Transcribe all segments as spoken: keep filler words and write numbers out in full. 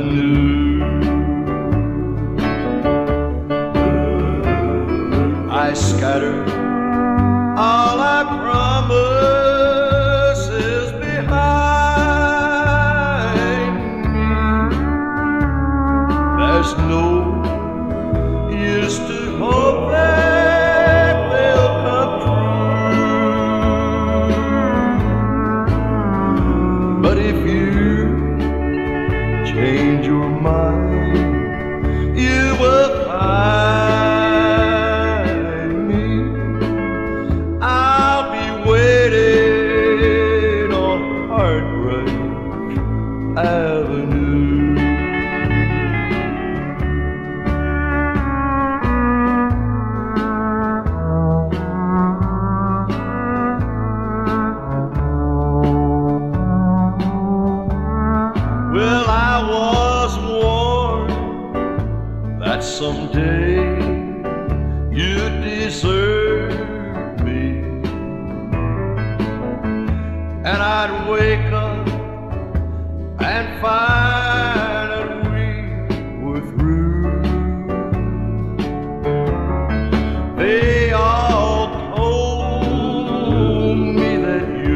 Avenue. I scattered all our promises behind me. There's no use to hope that they'll come true. But if you change your mind, you will find me. I'll be waiting on Heartbreak Avenue. Well, I was warned that someday you'd desert me, and I'd wake up and find that we were through. They all told me that you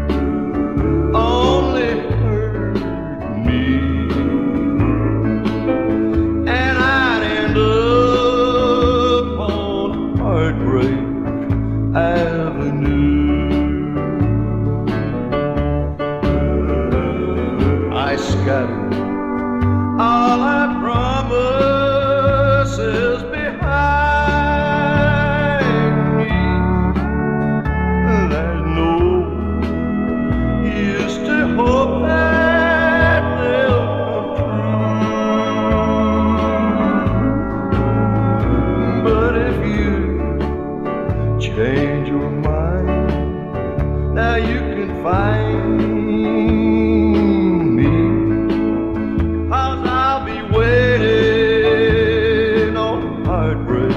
only hurt me, and I'd end up on Heartbreak Avenue. I scattered all our promises behind me. There's no use to hope that they'll come true. But if you change your mind, now you can find me, 'cause I'll be waiting on Heartbreak